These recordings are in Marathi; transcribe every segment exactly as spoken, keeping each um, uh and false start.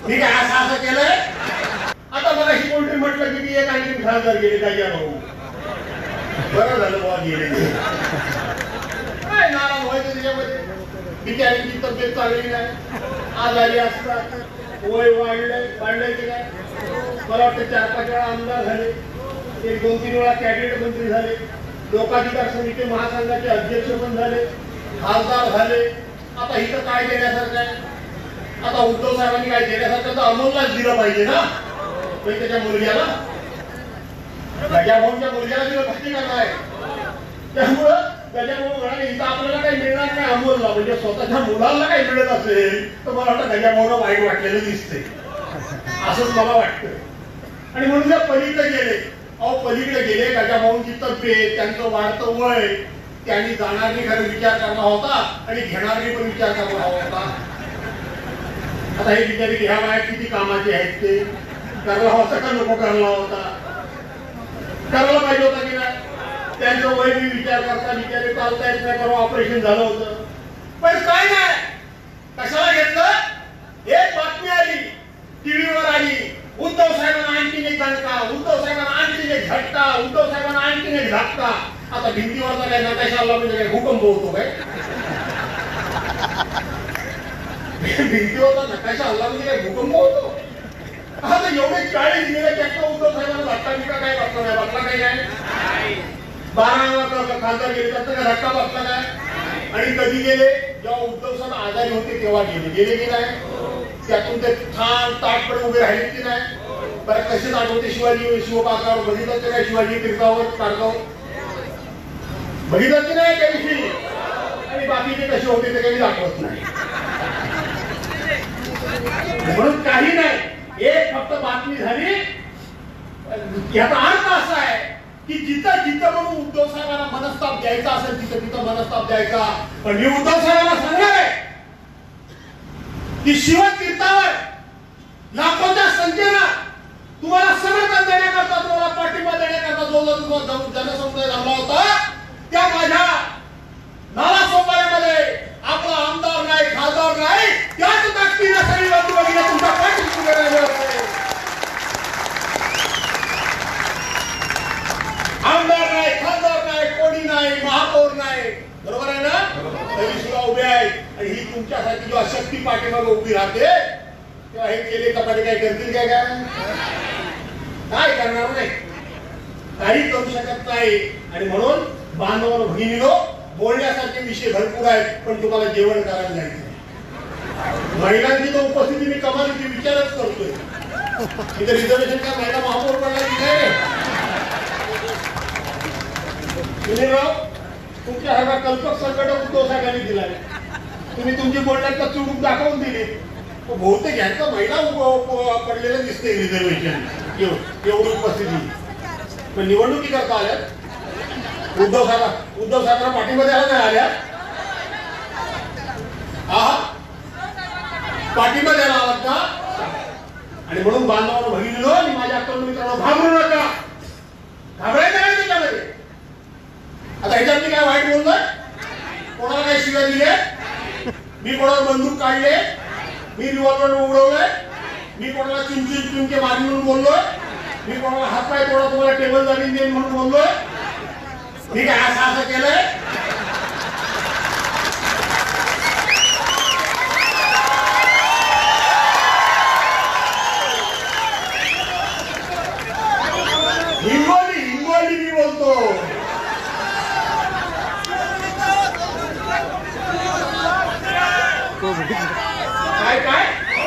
मी काय असं असं केलंय. आता मला अशी कोणतरी म्हटलं की एक आणि खासदार गेले काय भाऊ, बरं झालं बाबा गेले. काय नाराज व्हायचं त्याच्यामध्ये. बिचारीची तब्येत चांगली नाही, आजारी असतात, वय वाढलंय वाढलंय की काय. मला वाटतं चार पाच वेळा आमदार झाले, एक दोन तीन वेळा कॅबिनेट मंत्री झाले, लोकाधिकार समिती महासंघाचे अध्यक्ष पण झाले, खासदार झाले. आता इथं काय देण्यासारखं आहे. आता उद्धव साहेबांनी काय देण्यासारखं तर अमोललाच दिलं पाहिजे ना. पण त्याच्या मुलग्याला गजाभाऊंच्या मुलग्याला दिलं पाहिजे का काय. त्यामुळं गजाभाऊ म्हणाले इथं आपल्याला काही मिळणार नाही अमोलला, म्हणजे स्वतःच्या मुलाला काही मिळत असेल तर मला वाटतं गजाभाऊला वाईट वाटलेलं दिसते, असंच मला वाटतं. आणि म्हणून जर पलीकडे गेले, अहो पलीकडे गेले, गजाभाऊंची तब्येत, त्यांचं वाढतं वय, त्यांनी जाणारी खरं विचार करणार होता आणि घेणारी पण विचार करणार होता. आता हे बिचारी ह्या वयात किती कामाचे आहेत ते करायला होता का नको करायला होता, करायला पाहिजे होता की नाही. त्यांचं वय मी विचार करता बिचारे चालता येत नाही, परवा ऑपरेशन झालं होतं. पण काय नाही, कशाला घेतलं. एक बातमी आली टीव्हीवर आली, उद्धव साहेबांना आणखीन एक दणका, उद्धव साहेबांना आणखीन एक झटका, उद्धव साहेबांना आणखीन एक झटका. आता भिंतीवरचा काय नकाशा आला म्हणजे काय भूकंप होतो काय. भिंतीवरचा नकाशा हल्ला म्हणजे काय भूकंप होतो. आता एवढे चाळीस गेले चक्क उद्धव साहेबांना धक्का बिका काय बसला नाही, बसला काही नाही. बारा खासदार गेले त्याचा काय धक्का बसला नाही. आणि कधी गेले, जेव्हा उद्धव साहेब आजारी होते तेव्हा गेले, गेले की नाही. त्यातून ते छान ताटपणे उभे राहिले की नाही. बरं कसे आठवते शिवाजी शिवपात्रावर बघितलं ते काय, शिवाजी तीर्थावर काढतो बघितलं की नाही त्या दिवशी. आणि बाकीचे कसे होते ते काही दाखवत नाही. म्हणून काही नाही, एक फक्त बातमी झाली. याचा अर्थ असा आहे की जिथं जिथं म्हणून उद्धव साहेबांना मनस्ताप द्यायचा असेल तिथं तिथं मनस्ताप द्यायचा. पण मी उद्धव साहेबांना सांगणार आहे की शिवतीर्थावर लाखोच्या संख्येनं तुम्हाला समर्थन देण्याकरता, तुम्हाला पाठिंबा देण्याकरता जो जो जनसमुदाय जमला होता, त्या माझ्या नाला सोपाऱ्यामध्ये आपला आमदार नाही, खासदार नाही, त्याच ताकदीने सगळी बाजू बघितली तुमचा पाठिंबा उभे राहिले होते. आमदार नाही, खासदार नाही, कोणी नाही, महापौर नाही, बरोबर आहे ना. तरी सुद्धा उभे आहेत. आणि ही तुमच्यासाठी जेव्हा शक्ती पाठीमागे उभी राहते तेव्हा हे केले कपाटे काय करतील काय, काय काय करणार नाही, काही करू शकत नाही. आणि म्हणून बांधवांनो भगिनीनो, बोलण्यासारखे विषय भरपूर आहेत, पण तुम्हाला जेवण करायला जायचं. महिलांची तर उपस्थिती मी कमालीची विचारच करतोय. इथे रिझर्वेशन काय महिला महापौर पडला की नाही. सुनीलराव, तुमच्या हा कल्पक संकट उद्धव साहेबांनी दिला. तुम्ही तुमची बोलण्यात चुडूक दाखवून दिली. बहुतेक ह्यांचं महिला पडलेलं दिसते रिझर्वेशन एवढी उपस्थिती. पण निवडणुकी करता आल्यात उद्धव साहेब उद्धव साहेबांना पाठिंबा द्यायला नाही आल्या. हा पाठिंबा द्यायला आलात का. आणि म्हणून बांधवांनो भगिनीनो आणि माझ्या तरुण मित्रांनो, घाबरू नका, घाबरायचं नाही त्याच्यामध्ये. आता ह्याच्यात मी काय वाईट बोललोय, कोणाला काय शिव्या दिले, मी कोणाला बंदूक काढले, मी रिव्हॉल्वर उडवलंय, मी कोणाला चिमची चिमके मारली म्हणून बोललोय, मी कोणाला हात पाय तोडा तुम्हाला टेबल जागी देईन म्हणून बोललोय, मी काय असं असं केलंय. हिंगोली हिंगोली मी बोलतो. काय काय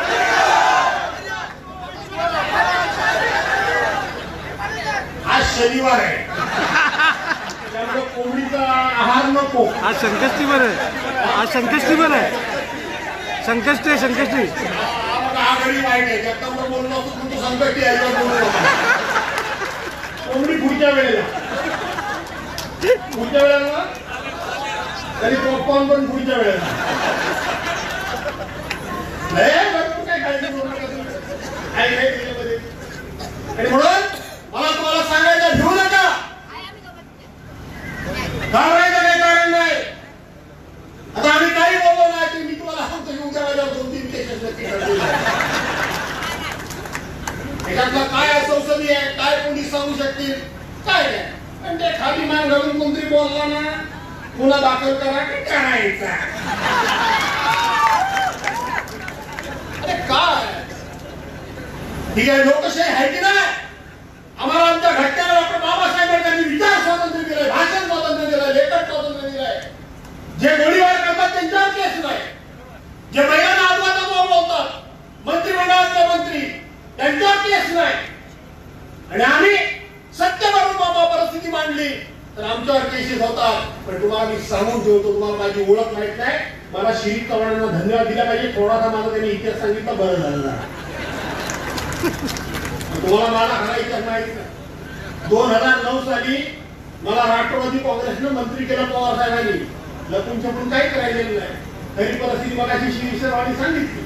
आज शनिवार आहे, त्यामुळे कोंबडीचा आहार नको. आज संकष्टी बरं आहे, आज संकष्टी बरं आहे, संकष्टी आहे संकष्टी. हा घडी वाईट आहे, त्याच्यामुळे बोललो तुमचं संकष्टी आहे. कोंबडी पुढच्या वेळेला पुढच्या वेळेला तरी पॉपकॉर्न पण पुढच्या वेळेला. आणि म्हणून मला तुम्हाला सांगायचं, भिवू नका, घाबरायचं काही कारण नाही. आता आम्ही काही बोललो नाही, मी तुम्हाला सांगतो की उद्या दोन तीन केसेस नक्की येतील काय नाही. पण ते खाली मान घालून कोणतरी बोलला ना पुन्हा दाखल करा की करायचा. अरे काय ठीक आहे लोकशाही आहे की नाही. आम्हाला आमच्या घटनेला डॉक्टर बाबासाहेब आंबेडकरांनी विचार स्वातंत्र्य दिलंय, भाषण स्वातंत्र्य दिलंय, लेखन स्वातंत्र्य दिलंय. जे गोळीबार करतात त्यांच्यावर केस नाही. जे महिलांना अपघातात बोलतात मंत्रिमंडळातले मंत्री त्यांच्यावर केस नाही. आणि आम्ही सत्य करून बाबा परिस्थिती मांडली तर आमच्यावर केसेस होतात. पण तुम्हाला मी सांगून ठेवतो तुम्हाला माझी ओळख माहित नाही. मला शिरीष चव्हाणांना धन्यवाद दिला पाहिजे. थोडासा माझा त्यांनी इतिहास सांगितला बरं झालं. तुम्हाला माझा खरा इतिहास माहित नाही. दोन हजार नऊ साली मला राष्ट्रवादी काँग्रेसनं मंत्री केलं पवार साहेबांनी. लपून छपून काही करायचं नाही. तरी परिस्थिती मगाशी शिरीष चव्हाणांनी सांगितली.